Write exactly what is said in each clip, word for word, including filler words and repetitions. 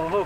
Oh.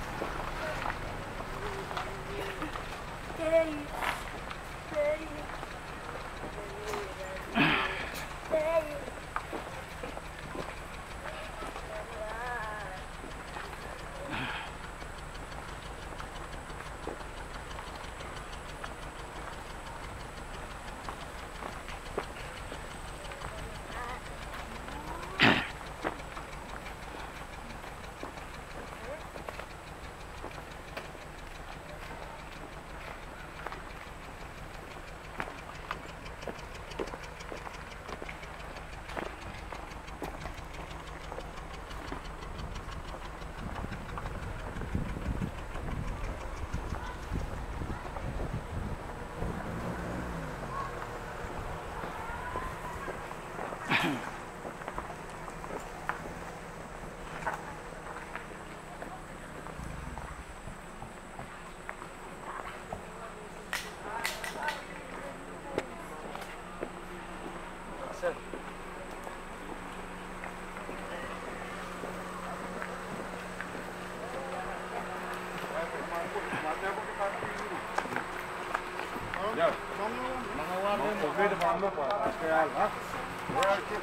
Ya, mga warga mo, pwede ba mo pa? Kaya, ha? Wala kit.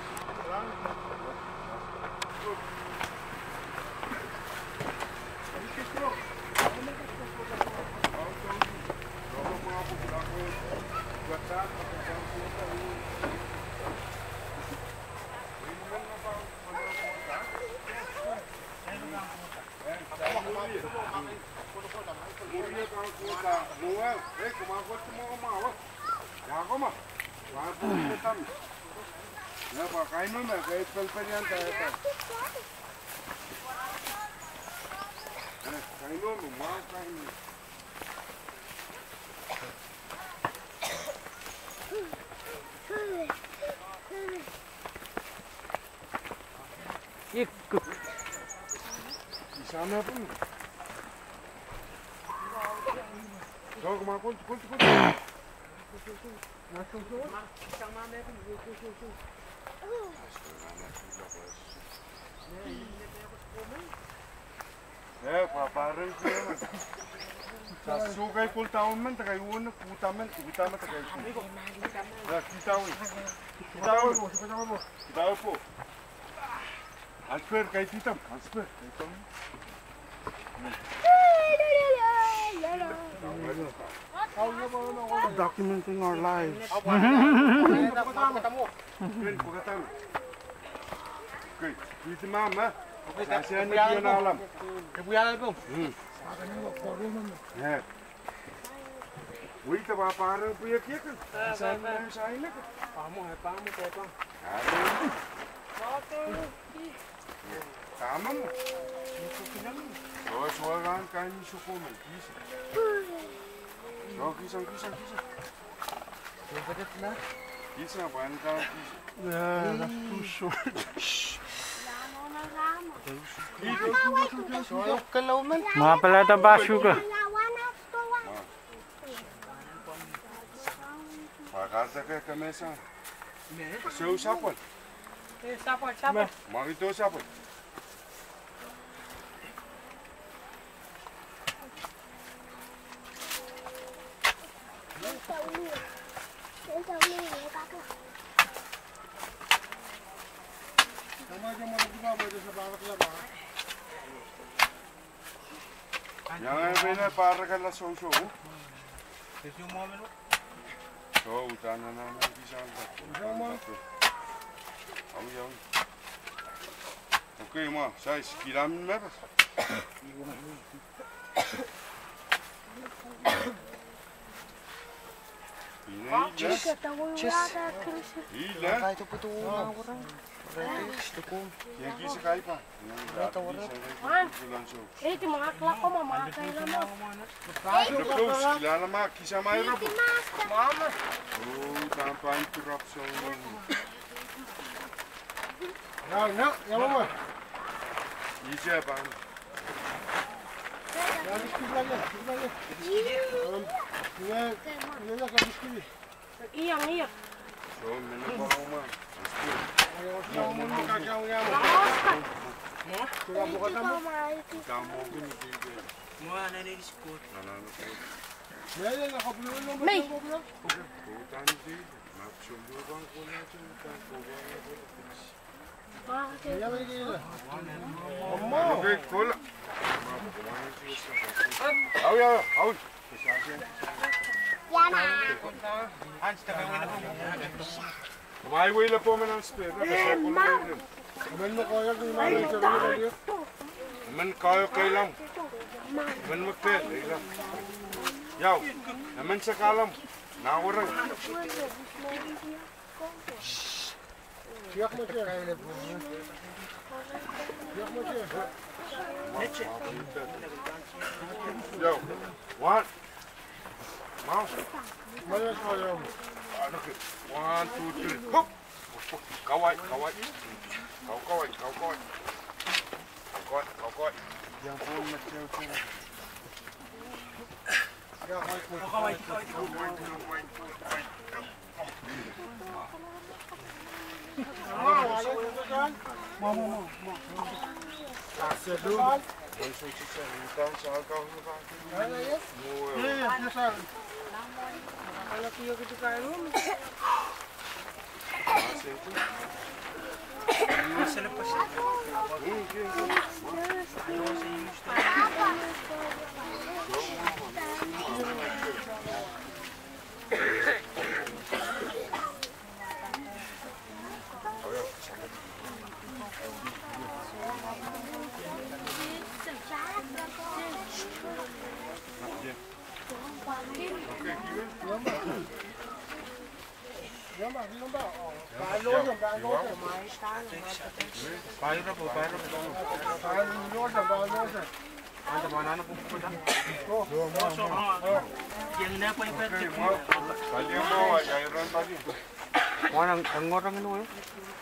Ikut. Di sana pun. Kau kemana pun, pun, pun. Masuk tu. Sang mana pun, pun, pun, pun. Eh, paparan tu mas. Sasukai kul tahun man, takai uan, utaman, utaman takai. Dah kita ui, kita ui, kita ui po. Asper, kay titam, asper, titam. Documenting our lives. Okay, kita mama. Saya ni dia nalam. Kebuya bom. Ya. Wih, tu apa orang punya kia kan? Saya ni saya ni kan. Pamu, pamu, pamu. Tamam mı? Yo, soğan kaynı şoku mu? Kisa. Yo, kisa, kisa, kisa. Kisa, bana da kisa. Yeah, that's too short. Mga pala ito ba, sugar? Pagkata ka kamesa. Seu sapon. Eh, sapon, sapon. Marito sapon. Yang ini para kalau so-so. Itu mau menu? So, utana na na bisa anda. Au ya. Okay, ma, saya sekiram mepas. Ini ya. Iya. Kahit ito po ito una orang. Ito ko. Yang kisa kaya pa. Eh, di mga klak ko, mamakay naman. Terus, kilala ma, kisa mayroon po. Mama. Oh, tanpa interruption. Ya, ya, ya mama. Iya, bang. Ya, bisküvi lagi, bisküvi lagi. Ini, ini nak bisküvi. Iya, iya. So, mana bawa ma? Mau mau kakak yang Oscar. Kaya bukas na mo. Damo binibigay. Mga naniniskot. Nananapot. Yan, nakabulong lang. May. Putan din. Mapsuluban ko na ito. Kukuha na ko. Bakit? Kaya may kaya. Ano kay Kola? Aw, aw, aw. Hans, tagay mo na po. Kumahiway lang po man ang spare. Kasi ako na rin. Aman mo kaya kung imanin sa video. Naman kayo kay lang. Naman magpet. Ay lang. Yaw. Naman sa kalam. Nakurang. Siyak mo siya. Siyak mo siya. Yo. One. Mouse. Mayas mo yun. Ano ka? One, two, three. Hop. Kaway, kaway. Kaw, kaway, kaw, kaway. Kaway, kaw, kaway. Yan po ang matyaw siya. Kaya kaway po. Kaway, kaway. Ah, wala dito dyan. Mama mo. Sa doon. One, two, three, seven. Itan sa agaw na ba? Ano yun? Muwa. Yes, yes, sir. Malaki yung kita kain mo. Sa lapas. Yan ba? Yan ba? Paano yun? Paano yun? Paano na po, paano na po. Paano yun? Paano yun? Ano ba na po po na? So, Yang na po yung pwede. Bali ang bawa, yairan tadi. Mga ang ngorang ano yun?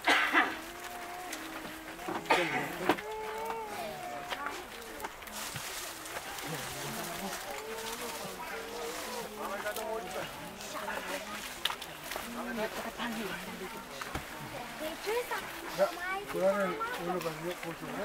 wala rin ulo ba niyo po siya?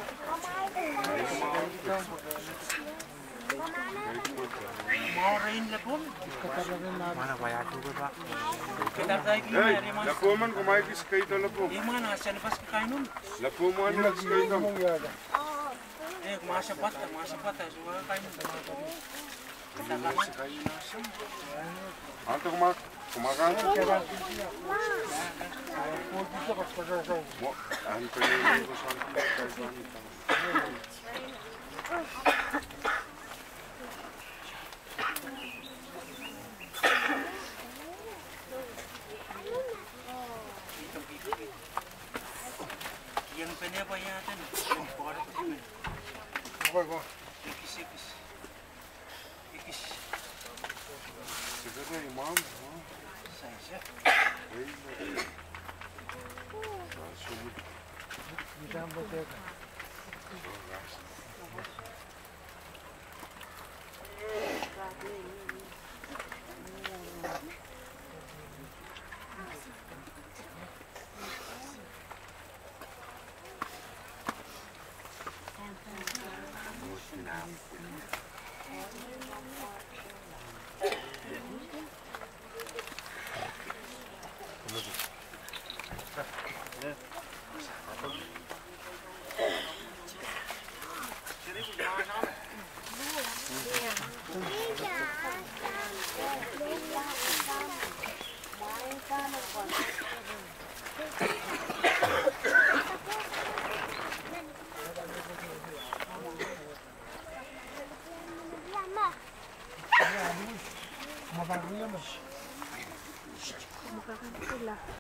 Mga rain na po. Katagal rin natin. Mana kaya ito ba? Kita tayo Hey, kinari mas. lapo man kumaikis kayo ito lapo. Yung mga nasa labas kakain nun. Lapo mo ano nagis kayo ito. Mong yada. Eh, kumasapat, kumasapat. So, mga kain nun. Anto kumak kumakan. Po dito kas pagkakay. Mo, anto yung ko sa kayo. Yang pinabayatan. Yung para ko. Okay ko. Ikis, ikis. Ikis. Siguro yung mom. Sayang. Dito ang boteka.